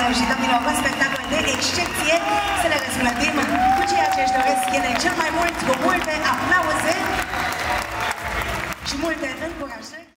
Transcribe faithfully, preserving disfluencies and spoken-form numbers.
doamnelor și domnilor, un spectacol de excepție, să le răsplătim cu ceea ce își doresc ele cel mai mult, cu multe aplauze și multe încurajări.